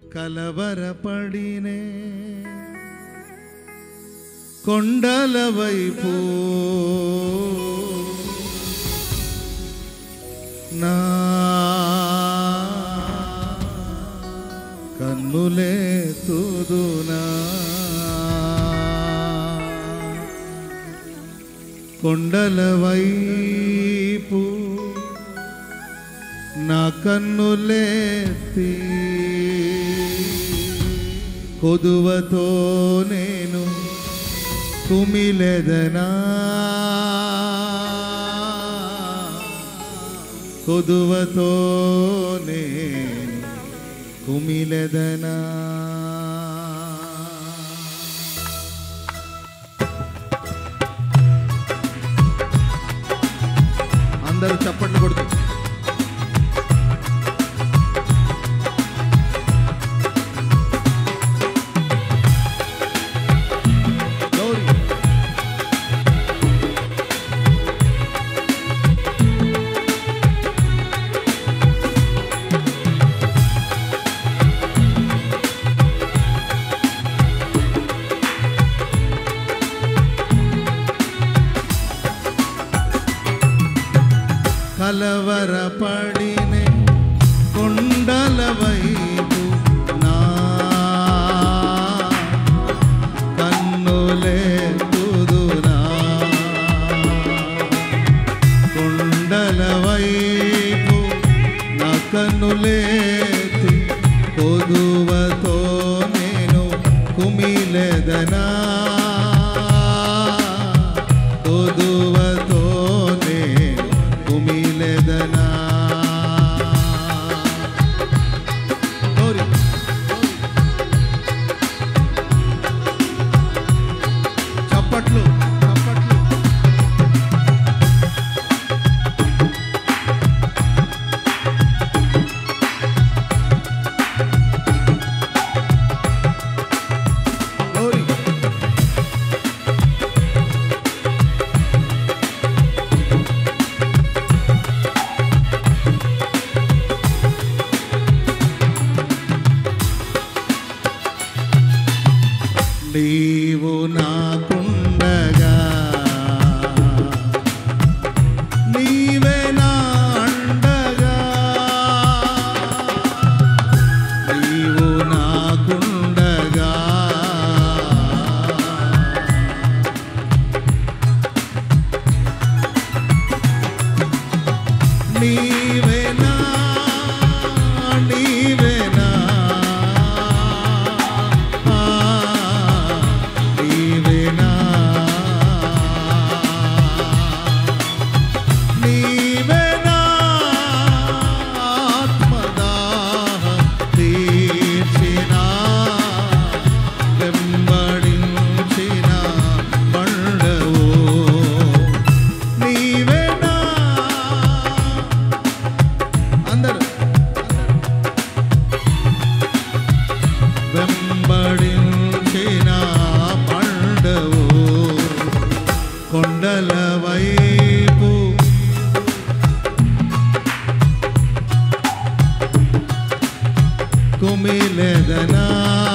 కలవరపడినే కొండల వైపు నా కన్నులెత్తుదునా కొండల వైపు నా కన్నులెత్తి కొదువతో నేను కుమిలెదనా కొదువతో నేను కుమిలెదనా అందరూ చప్పట్లు కొడుతూ కలవరపడినే కొండల వైపు నా కన్నులెత్తుదునా కొండల వైపు నా కన్నులెత్తి కొదువతో నేను కుమిలెదనా కొదువతో నేను కుమిలెదనా చప్పట్లు చప్పట్లు నీవు నాకుండగా నీవే నా అండగా నీవు నాకుండగా నీవే నా నీవే నా వెంబడించిన పండవు కొండల వైపు కుమిలెదనా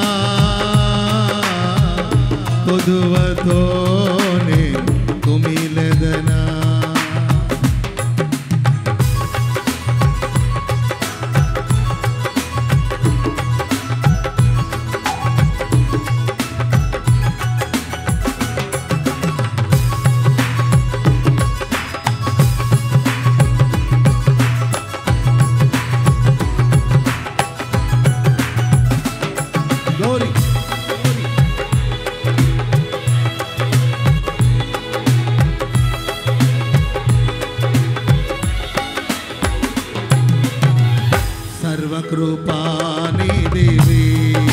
కొదువతో నేను కుమిలెదనా సర్వకృపానిధివి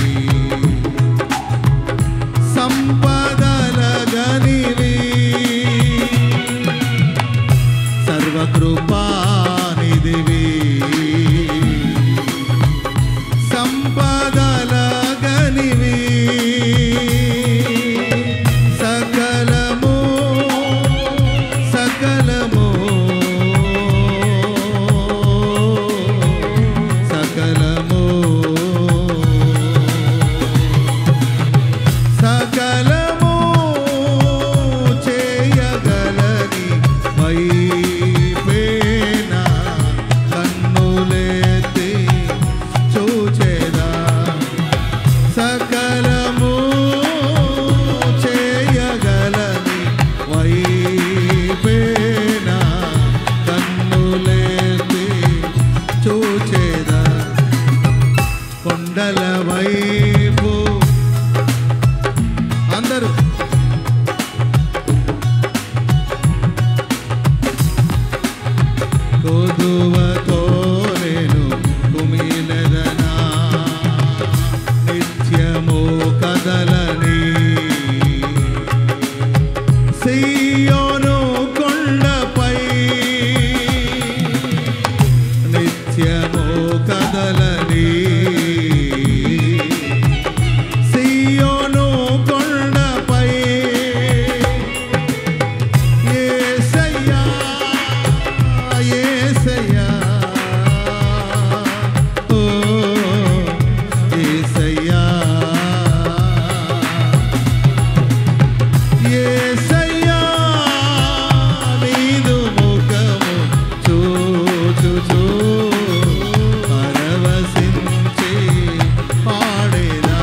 సంపదల గనివి సర్వకృపానిధివి సంపదల గనివి సకలము సకలము సకలము కొండల వైపు అందరూ కొదువతో నేను కుమిలెదనా నిత్యము కదలని సియోను కొండపై నిత్యము కదలని సియోను కొండపై యేసయ్యా యేసయ్యా ఓ యేసయ్యా యేసయ్యా నీదు ముఖము చూచుచూ పరవశించి పాడేదా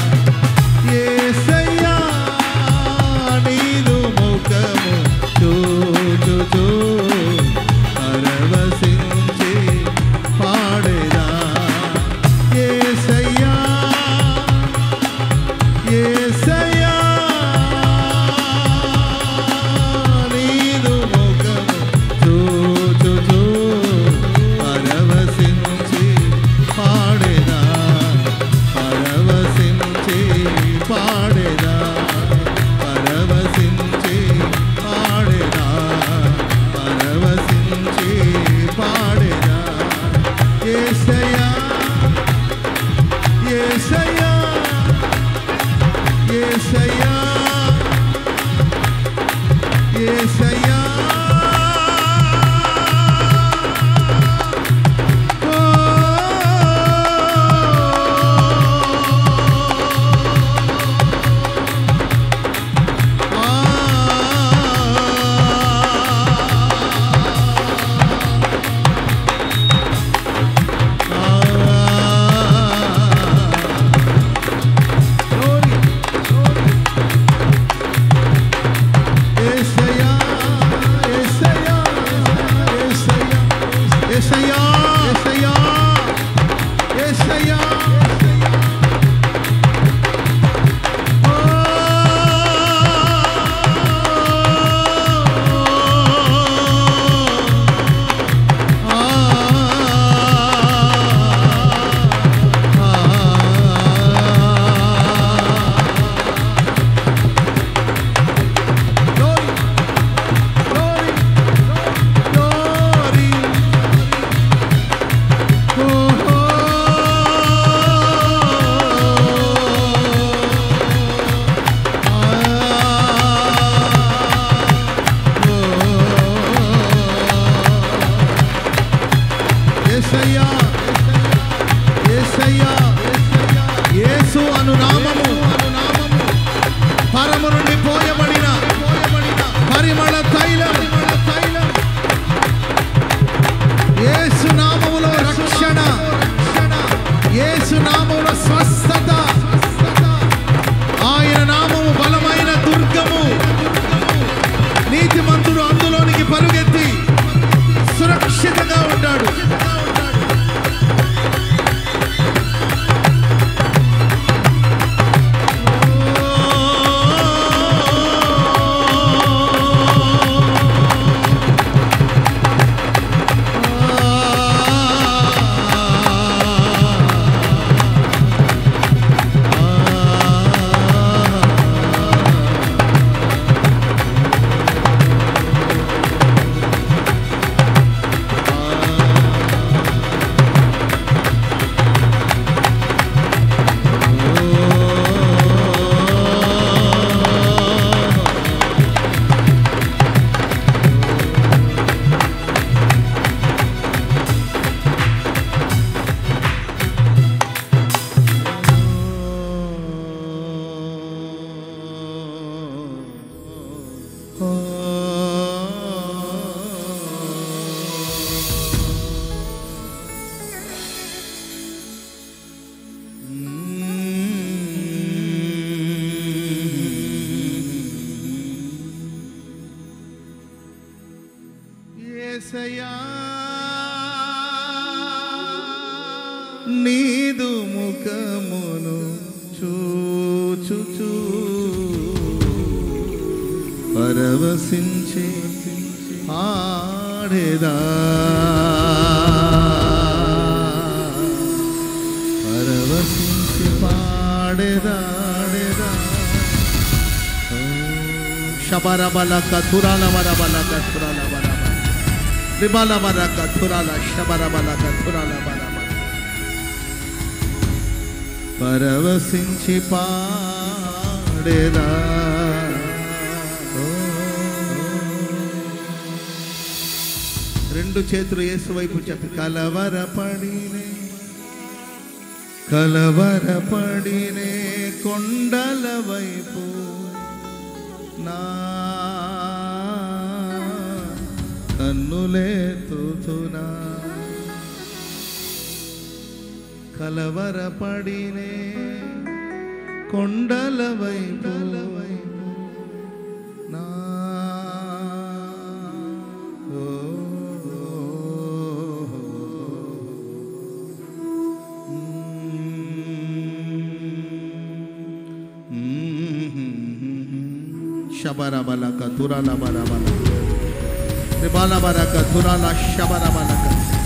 యేసయ్యా నీదు ముఖము చూచుచూ పరవశించి పాడేదా యేసయ్యా యేసయ్యా నీదు ముఖము చూచుచూ పరవశించి పాడేదా పరవశించి పాడేదా పరవశించి పాడేదా పరవశించి పాడేదా యేసయ్యా యేసయ్యా యేసయ్యా యేసయ్యా ఓ యేసయ్యా యేసయ్యా యేసయ్యా యేసయ్యా యేసయ్యా ఓ యేసయ్యా యేసయ్యా యేసు అను నామము పరము నుండి పోయబడిన పరిమళ తైలం యేసు నామములో రక్షణ యేసు నామములో స్వస్థత ఆయన నామము బలమైన దుర్గము నీతిమంతుడు అందులోనికి పరుగెత్తి సురక్షితంగా ఉంటాడు యేసయ్యా నీదు ముఖమును చూచుచూ పరవశించి ఆడేదా పరవశించి పాడేదా శబర బల కథురాల వర బల కథురాల వర రిబల వర కథురాల శబర బల కథురాల వర పరవశించి పాడేదా రెండు చేతులు యేసు వైపు చెప్పి కలవరపడినే కొండల వైపు నా కన్నులేతుతునా కలవరపడినే కొండల వైపు నా Shabara balaka turala bara balaka, rebala baraka turala shabara balaka.